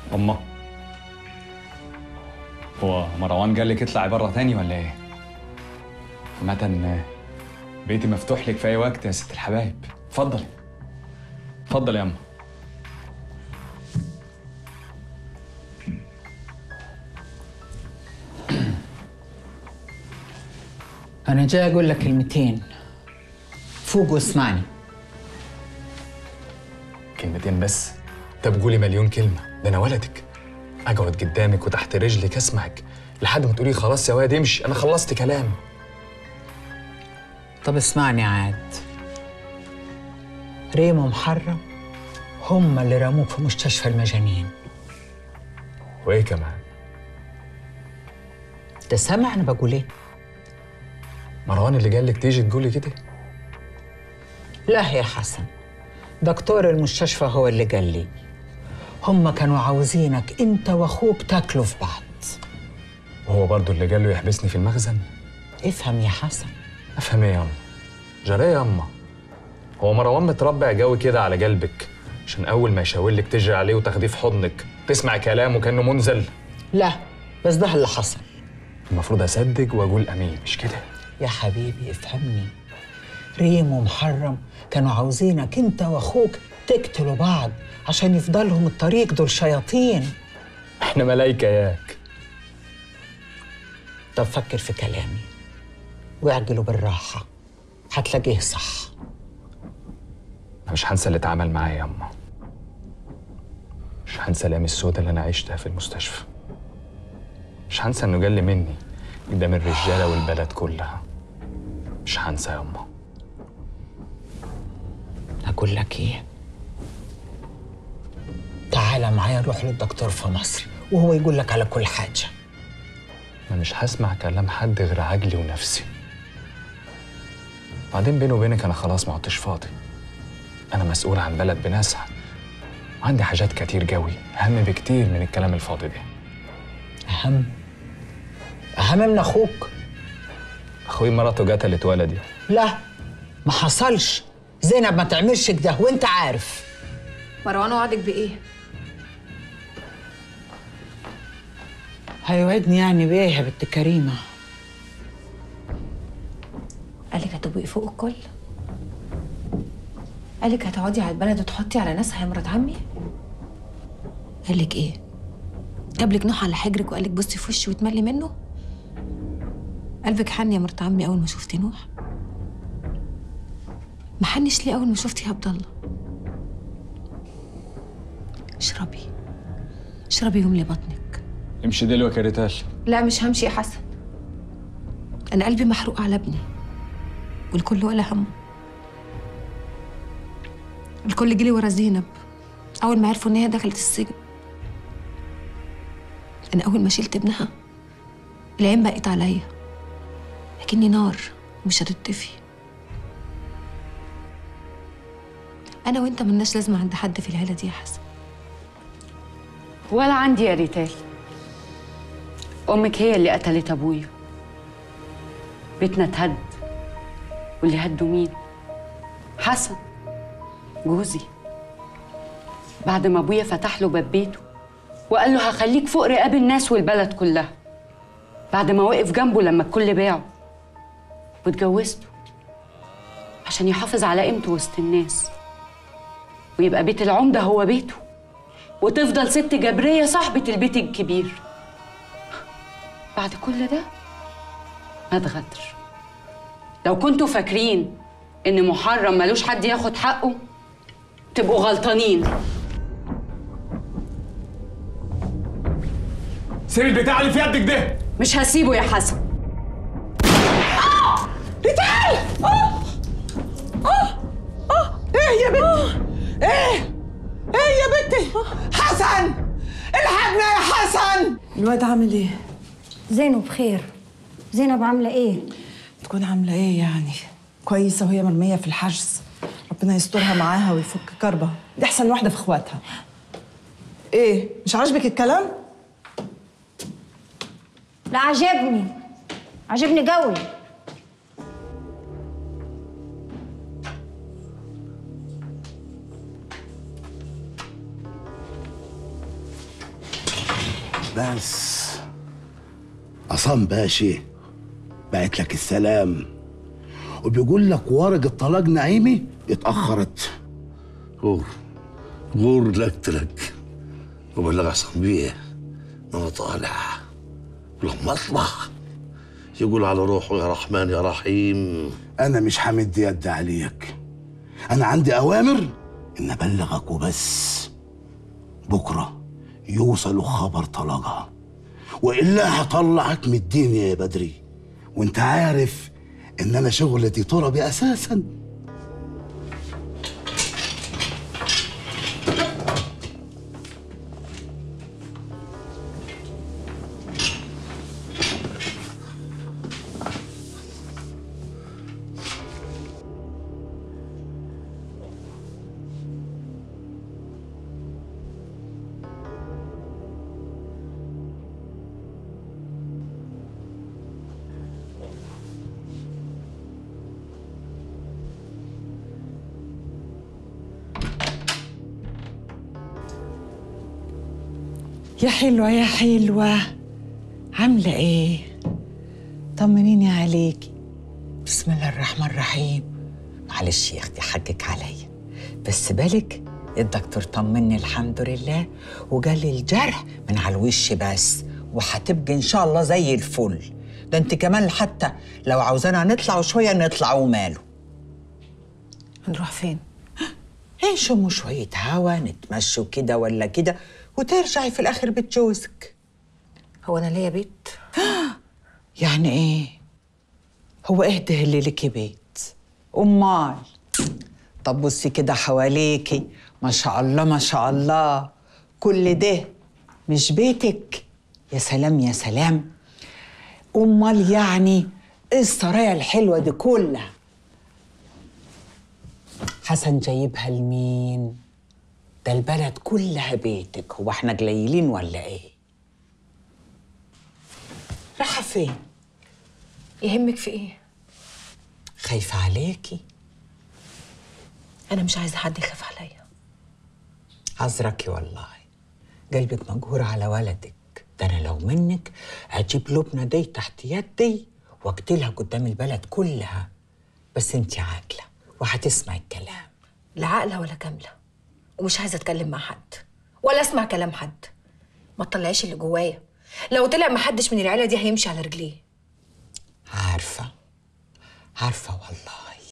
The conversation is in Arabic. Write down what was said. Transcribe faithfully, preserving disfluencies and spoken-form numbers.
أمه، هو مروان قال لك اطلعي بره تاني ولا ايه؟ عامة بيتي مفتوح لك في أي وقت يا ست الحبايب، اتفضلي. اتفضلي يا أمه. أنا جاي أقول لك كلمتين، فوق واسمعني. كلمتين بس؟ طب قولي مليون كلمة، ده أنا ولدك. أقعد قدامك وتحت رجلك أسمعك لحد ما تقولي خلاص يا واد امشي، أنا خلصت كلام. طب اسمعني عاد. ريم ومحرم هم اللي رموك في مستشفى المجانين. وإيه كمان؟ أنت سامع أنا بقول إيه؟ مروان اللي قال لك تيجي تقولي كده؟ لا يا حسن، دكتور المستشفى هو اللي قال لي. هم كانوا عاوزينك أنت وأخوك تاكلوا في بعض. وهو برضه اللي قال له يحبسني في المخزن؟ افهم يا حسن. أفهم إيه يا أما؟ جرى يا أما؟ هو مروان متربع جوي كده على قلبك عشان أول ما يشاور لك تجري عليه وتاخديه في حضنك تسمع كلامه كأنه منزل؟ لا، بس ده اللي حصل. المفروض أصدق وأقول أمين، مش كده؟ يا حبيبي افهمني. ريم ومحرم كانوا عاوزينك انت واخوك تقتلوا بعض عشان يفضلهم الطريق، دول شياطين. احنا ملايكة ياك. طب فكر في كلامي واعجلوا بالراحة، هتلاقيه صح. أنا مش هنسى اللي اتعمل معايا يا أما. مش هنسى الأيام السوداء اللي أنا عشتها في المستشفى. مش هنسى إنه جل مني قدام الرجالة والبلد كلها. مش هنسى يا أما. أقول لك إيه؟ تعالى معايا نروح للدكتور في مصر وهو يقول لك على كل حاجة. أنا مش هسمع كلام حد غير عقلي ونفسي. بعدين بيني وبينك أنا خلاص ما عدتش فاضي. أنا مسؤول عن بلد بناسها وعندي حاجات كتير جوي أهم بكتير من الكلام الفاضي ده. أهم؟ أهم من أخوك؟ أخوي مراته قتلت ولدي. لا، ما حصلش. زينب ما تعملش كده وأنت عارف. مروان وعدك بإيه؟ هيوعدني يعني بإيه يا بنت كريمة؟ قالك هتبقي فوق الكل؟ قالك هتقعدي على البلد وتحطي على ناسها يا مرات عمي؟ قالك ايه؟ جابلك نوح على حجرك وقالك بصي في وشي وتملي منه؟ قلبك حن يا مرات عمي اول ما شفتي نوح؟ ما حنش ليه اول ما شفتي يا عبد الله؟ اشربي اشربي واملي بطنك. امشي دلوقتي يا ريتال. لا مش همشي يا حسن. انا قلبي محروق على ابني والكل ولا همه. الكل جري ورا زينب اول ما عرفوا ان هي دخلت السجن. انا اول ما شلت ابنها العين بقت عليا لكني نار مش هتطفي. انا وانت ملناش لازمه عند حد في العيله دي يا حسن. ولا عندي يا ريتال. امك هي اللي قتلت ابويا. بيتنا اتهد، واللي هدوا مين؟ حسن جوزي. بعد ما ابويا فتح له باب بيته وقال له هخليك فوق رقاب الناس والبلد كلها، بعد ما وقف جنبه لما الكل باعه، واتجوزته عشان يحافظ على قيمته وسط الناس ويبقى بيت العمدة هو بيته وتفضل ست جبرية صاحبة البيت الكبير. بعد كل ده مات غدر. لو كنتوا فاكرين إن محرم ملوش حد ياخد حقه تبقوا غلطانين. سيب البتاع اللي في يدك ده. مش هسيبه يا حسن. آه! ريتال! آه! آه! آه! إيه يا بنتي؟ إيه؟ إيه يا بنتي؟ حسن! الحقنا يا حسن! الواد عامل إيه؟ زينب بخير. زينب عاملة إيه؟ تكون عاملة إيه يعني؟ كويسة وهي مرمية في الحجز. ربنا يسترها معاها ويفك كربها، دي أحسن واحدة في إخواتها. إيه؟ مش عاجبك الكلام؟ لا عجبني، عجبني قوي. بس عصام باشا بعت لك السلام وبيقول لك ورقة طلاق نعيمي اتأخرت. غور غور لك لك وبلغ عصام بيه انا طالع، ولما اطلع يقول على روحه يا رحمن يا رحيم. أنا مش حامد يد عليك، أنا عندي أوامر إن أبلغك وبس. بكرة يوصلوا خبر طلاقها وإلا هطلعك من الدنيا يا بدري، وأنت عارف إن أنا شغلتي تربي أساساً. يا حلوة يا حلوة، عاملة ايه؟ طمنيني عليكي. بسم الله الرحمن الرحيم. معلش يا اختي حقك عليا، بس بالك الدكتور طمني الحمد لله وقال لي الجرح من على الوش بس، وهتبقي ان شاء الله زي الفل. ده انت كمان حتى لو عاوزانا نطلع شوية نطلع وماله. هنروح فين؟ نشموا شوية هوا، نتمشوا كده ولا كده، وترجعي في الآخر بيت جوزك. هو أنا ليا بيت؟ يعني إيه؟ هو إيه ده اللي ليكي بيت؟ أمال؟ طب بصي كده حواليكي، ما شاء الله ما شاء الله، كل ده مش بيتك؟ يا سلام يا سلام. أمال يعني إيه السرايا الحلوة دي كلها؟ حسن جايبها لمين؟ ده البلد كلها بيتك، هو احنا قليلين ولا ايه؟ رايحة فين؟ يهمك في ايه؟ خايفة عليكي؟ أنا مش عايزة حد يخاف عليا. عذركي والله، قلبك مجهور على ولدك. ده أنا لو منك أجيب لبنى دي تحت يدي واقتلها قدام البلد كلها، بس انتي عاقلة وهتسمعي الكلام. لا عاقلة ولا كاملة، ومش عايزة أتكلم مع حد ولا أسمع كلام حد. ما تطلعيش اللي جوايا، لو طلع محدش من العيلة دي هيمشي على رجليه. عارفة عارفة والله،